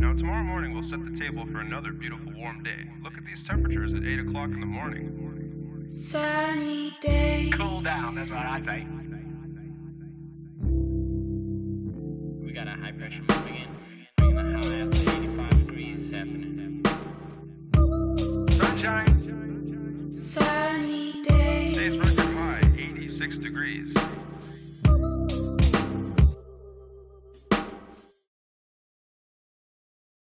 Now tomorrow morning we'll set the table for another beautiful warm day. Look at these temperatures at 8 o'clock in the morning. Sunny day. Cool down, that's what I say.